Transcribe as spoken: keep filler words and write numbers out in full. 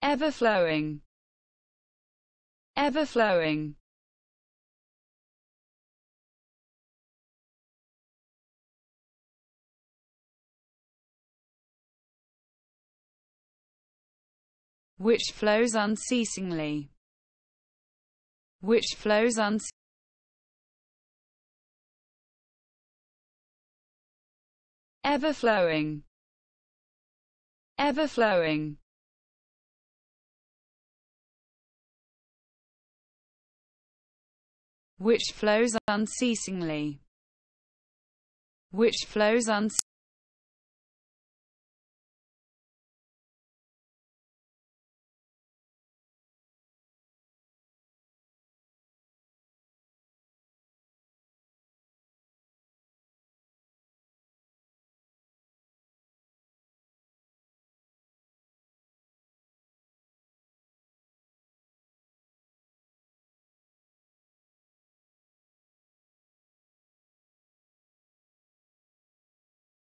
Ever-flowing. Ever-flowing. Which flows unceasingly. Which flows unceasingly. Ever-flowing. Ever-flowing. Which flows unceasingly. Which flows unceasingly.